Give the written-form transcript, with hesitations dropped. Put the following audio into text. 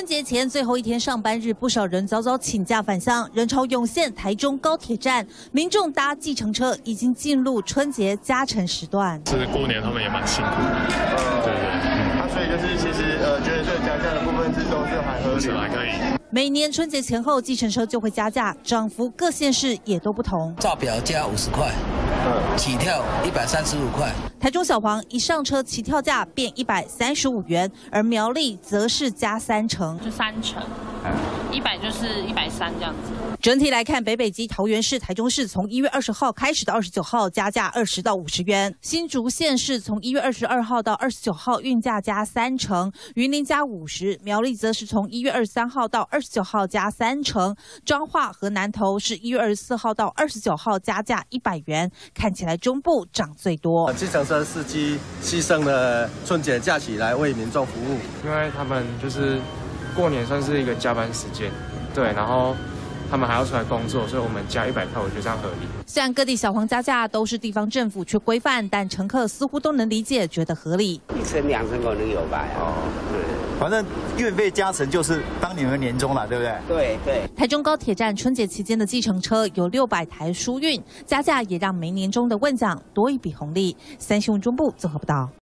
节前最后一天上班日，不少人早早请假返乡，人潮涌现台中高铁站，民众搭计程车已经进入春节加成时段。 是过年他们也蛮辛苦的，对对。 所以就是其实觉得这个加价的部分都是还合理， 还可以。 每年春节前后，计程车就会加价，涨幅各县市也都不同。 照表加50块，起跳135块。 台中小黄一上车，起跳价变135元，而苗栗则是加3成， 就3成，100就是130这样子。 整体来看，北北基桃园市、台中市从1月20号开始到29号加价20到50元，新竹县市从1月22号到29号运价加3成，云林加50，苗栗则是从1月23号到29号加3成，彰化和南投是1月24号到29号加价100元，看起来中部涨最多。 计程车司机牺牲了春节假期来为民众服务， 因为他们就是过年算是一个加班时间，对，然后他们还要出来工作，所以我们加100块，我觉得这样合理。 虽然各地小黄加价都是地方政府去规范，但乘客似乎都能理解，觉得合理。 1升2升可能有吧？ 反正运费加成就是当年的年终了，对不对？ 对对。 台中高铁站春节期间的计程车有600台疏运，加价也让没年终的问奖多一笔红利。3新闻中部综合报道。